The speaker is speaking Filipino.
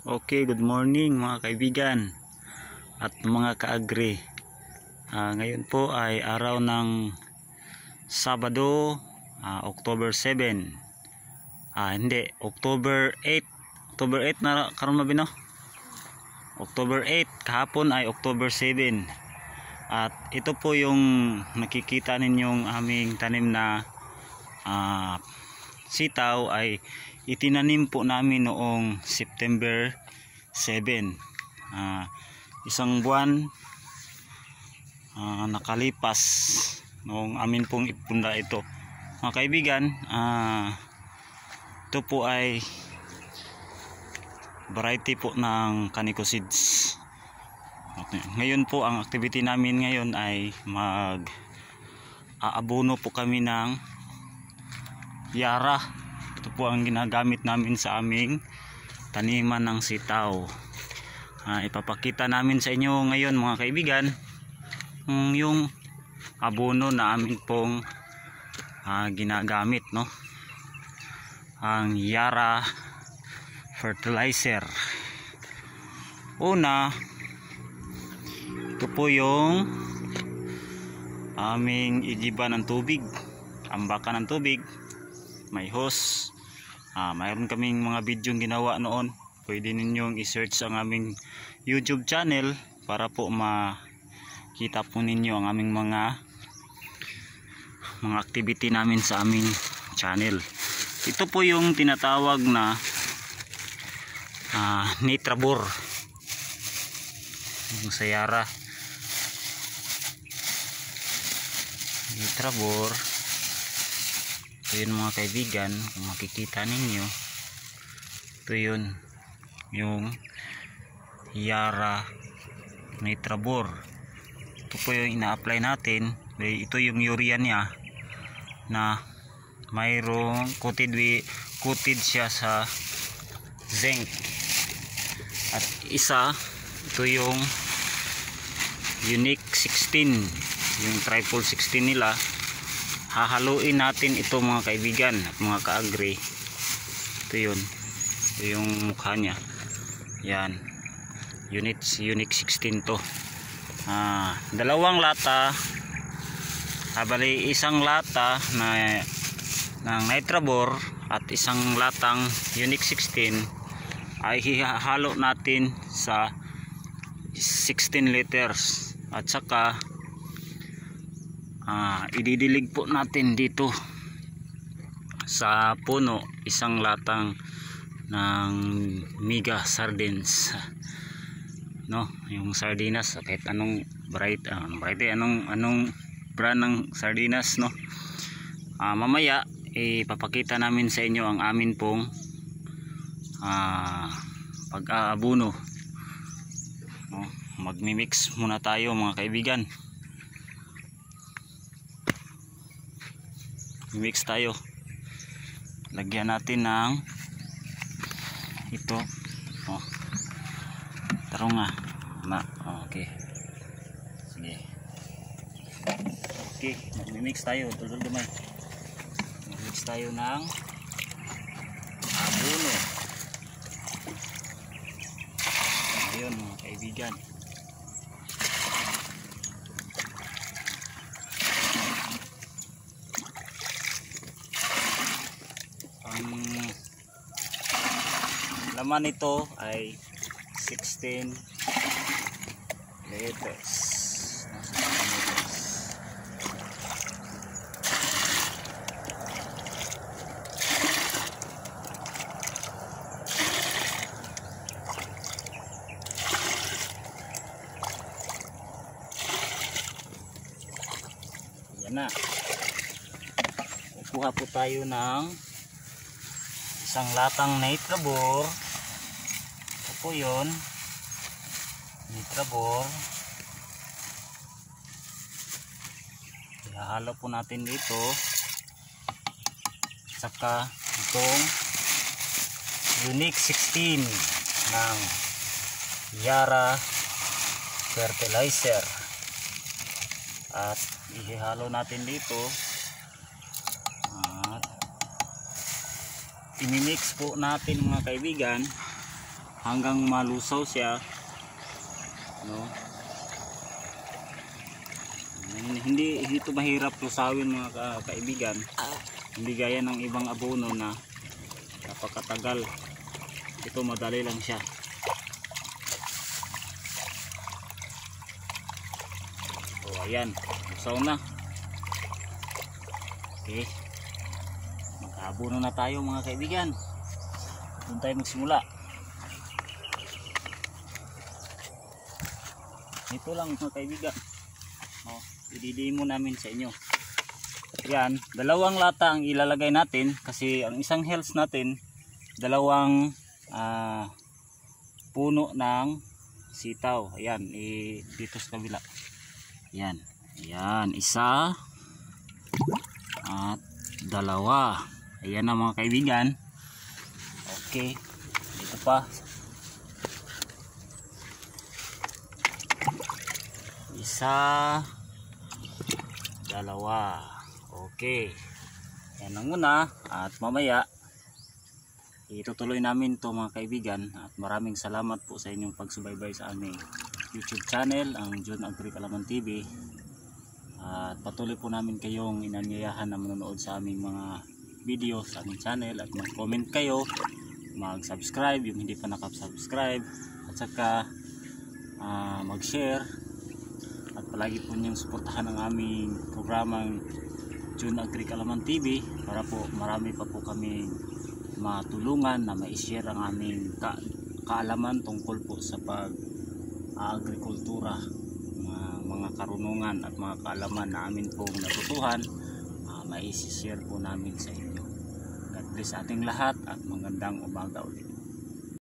Okay, good morning mga kaibigan at mga kaagri. Ngayon po ay araw ng Sabado, October 7. Hindi, October 8. October 8 na karon na bino. October 8, kahapon ay October 7. At ito po yung nakikita ninyong aming tanim na sitaw ay itinanim po namin noong September 7. Isang buwan nakalipas noong amin pong ipunda ito. Mga kaibigan, ito po ay variety po ng Kaniko seeds. Okay. Ngayon po ang activity namin ngayon ay mag-aabono po kami ng Yara. Ito po ang ginagamit namin sa aming taniman ng sitaw. Ipapakita namin sa inyo ngayon mga kaibigan yung abono na amin pong ginagamit, no? Ang Yara fertilizer. Una, ito po yung aming igiba ng tubig, ambakan ng tubig, may hose. Mayroon kaming mga video ginawa noon, pwede ninyong i-search ang aming YouTube channel para po makita po ninyo ang aming mga activity namin sa aming channel. Ito po yung tinatawag na Nitrabor, yung sa Yara Nitrabor. Ito yun mga kaibigan, kung makikita ninyo, ito yun yung Yara Nitrabor. Ito po yung ina-apply natin. Ito yung urea niya na mayroong coated siya sa zinc. At isa, ito yung Unique 16, yung triple 16 nila. Hahaluin natin ito mga kaibigan at mga kaagri. Ito yun, ito yung mukha nya. Yan, Unique 16 to. Dalawang lata, bali isang lata na ng Nitrabor at isang latang Unique 16 ay hihalo natin sa 16 liters. At saka ididilig po natin dito sa puno isang latang ng Mega Sardines, no, yung sardinas kahit anong variety, anong brand ng sardinas, no. Mamaya ipapakita namin sa inyo ang amin pong pag-aabono, no. Magmi-mix muna tayo mga kaibigan. Mix tayo, lagyan natin ng ito, tarong okay, sige, okay, mag-mix tayo, tulad gamay, mag-mix tayo ng abono. Ayun mga kaibigan, laman nito ay 16 liters. Yan na. Kukuha po tayo ng isang latang Nitrabor. Ito po yun, Nitrabor. Ihahalo po natin dito. Saka itong Unique 16 ng Yara fertilizer. At ihahalo natin dito. At imimix po natin mga kaibigan hanggang malusaw siya, no? Hindi ito mahirap lusawin mga kaibigan, hindi gaya ng ibang abono na napakatagal. Ito madali lang siya. O ayan, lusaw na. Okay, mag-abono na tayo mga kaibigan. Doon tayo magsimula. Ito lang mga kaibigan, i-demo namin sa inyo. Yan, dalawang lata ang ilalagay natin kasi ang isang heels natin, dalawang puno ng sitaw. Ayan, dito sa kabila. Yan, ayan, isa at dalawa. Ayan na mga kaibigan. Okay, dito pa. Isa, dalawa. Okay, yan ang una. At mamaya itutuloy namin to mga kaibigan. At maraming salamat po sa inyong pagsubaybay sa aming YouTube channel, ang John Agri Kalaman TV. At patuloy po namin kayong inanyayahan na manonood sa aming mga video sa aming channel. At mag-comment kayo, mag-subscribe yung hindi pa nakasubscribe, at saka mag-share. At palagi po niyong suportahan ang aming programang John Agri Kalaman TV para po marami pa po kami matulungan na ma-share ang aming kaalaman tungkol po sa pag-agrikultura, mga karunungan at mga kaalaman na amin pong natutuhan, ma-share po namin sa inyo. God bless ating lahat at magandang umaga ulit.